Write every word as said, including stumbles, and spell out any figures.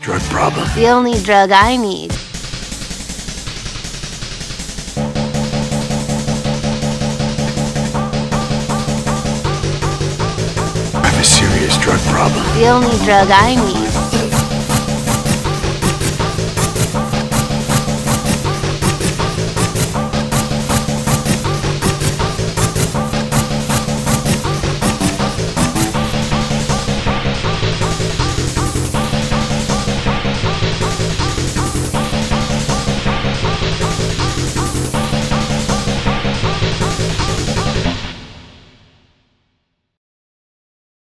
Drug problem. The only drug I need. I have a serious drug problem. The only drug I need.